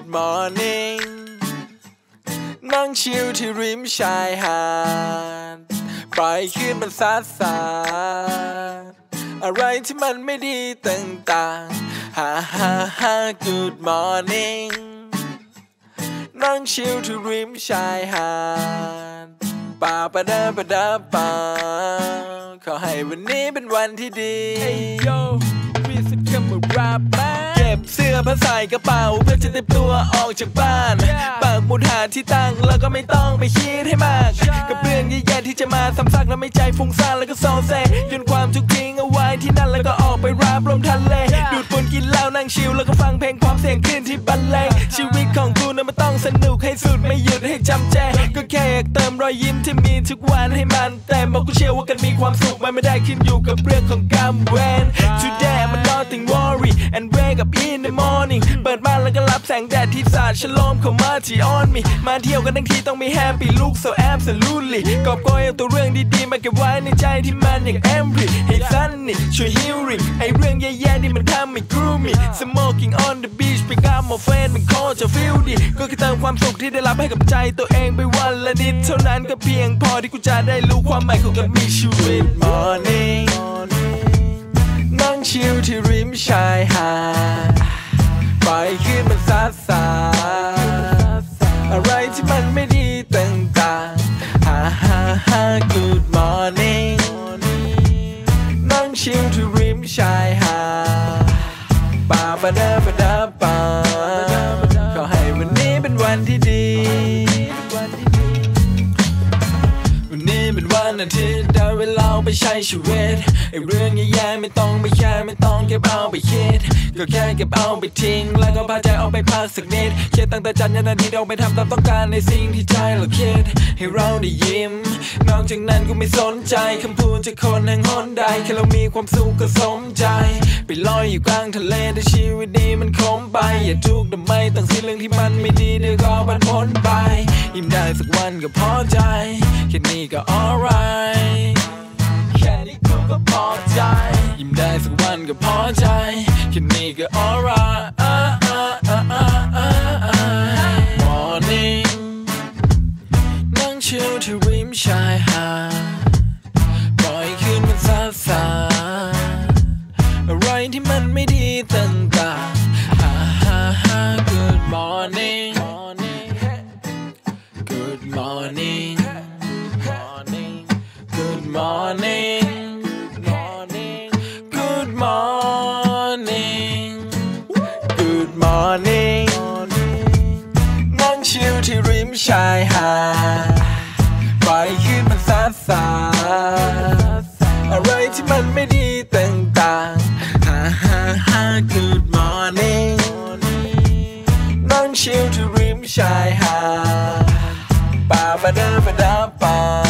morning นั่งชิลที่ริมชายหาดปล่อยคืนมันซัดสาดอะไรที่มันไม่ดีต่างๆฮ่าฮ่าฮ่า good morning นั่งชิลที่ริมชายหาดป่าปะดาปะดาป่าขอให้วันนี้เป็นวันที่ดี Hey yo มีสักคำว่ารับมาเก็บเสื้อผ้าใส่กระเป๋าเพื่อจะเตรียมตัวออกจากบ้านปากหมุดหาที่ตั้งแล้วก็ไม่ต้องไปคิดให้มากกับเรื่องแย่ๆที่จะมาซ้ำซากแล้วไม่ใจฟุ้งซ่านแล้วก็โซเซโยนความทุกข์ทิ้งเอาไว้ที่นั่นแล้วก็ออกไปรับลมทะเลดูดฝุ่นกินเหล้านั่งชิลแล้วก็ฟังเพลงพร้อมเสียงคลื่นที่บรรเลงชีวิตของกูนั้นมันต้องสนุกให้สุดไม่หยุดให้จำแจก็แค่อยากเติมรอยยิ้มที่มีทุกวันให้มันแต่บอกกูเชื่อว่ากันมีความสุขมันไม่ได้ขึ้นอยู่กับเรื่องของกรรมเวร Today I'm nothing worry and wake up in the morning เปิดบ้านแล้วก็รับแสงแดดที่สาดฉลมเข้ามาที่ on me มาเที่ยวกันทั้งทีต้องมี happy look so absolutely กอบโกยเอาตัวเรื่องดีๆมาเก็บไว้ในใจที่มันอย่าง Embry ให้สั้นนี่ช่วย healing ไอเรื่องแย่ๆนี่มันทำให้ groovy smoking on the beach pick up my friend มันโคตรจะ feel ดีก็แค่เติมความสุขที่ได้รับให้กับใจตัวเองไปวันละนิดเท่านั้นก็เพียงพอที่กูจะได้รู้ความหมายของการมีชีวิต morning นั่งชิลที่ริมชายหาดปล่อยคืนมันซัดสาดอะไรที่มันไม่ดีต่างๆฮ่าฮ่าฮ่า good morning นั่งชิลที่ริมชายหาดป่าปะดาปะดาป่าขอให้วันนี้เป็นวันที่ดีวันนี้เป็นวันอาทิตย์ได้เวลาไปใช้ชีวิตไอ้เรื่องแย่ๆไม่ต้องไปแค่ไม่ต้องเก็บเอาไปคิดก็แค่เก็บเอาไปทิ้งแล้วก็พาใจเอาไปพักสักนิดเขียนตั้งแต่จันทร์ยันอาทิตย์เอาไปทำตามต้องการในสิ่งที่ใจเราคิดให้เราได้ยิ้มนอกจากนั้นกูไม่สนใจคำพูดจากคนแห่งหนใดแค่เรามีความสุขก็สมใจไปลอยอยู่กลางทะเลแต่ชีวิตนี้มันคมไปอย่าทุกข์ทำไมตั้งสิ่งเรื่องที่มันไม่ดีเดี๋ยวก็มันพ้นไปยิ้มได้สักวันก็พอใจแค่นี้ก็ alright แค่นี้กูก็พอใจยิ้มได้สักวันก็พอใจแค่นี้ก็ alright morning นั่งชิลที่ริมชายหาดปล่อยคืนมันซัดสาดอะไรที่มันไม่ดีต่างๆฮ่าฮ่าฮ่า good morning good morning good morning good morning good morning นั่งชิลที่ริมชายหาดปล่อยคืนมันซัดสาดอะไรที่มันไม่ดีต่างๆฮ่าฮ่าฮ่า good morning นั่งชิลที่ริมชายหาดป่าปะดาปะดาป่า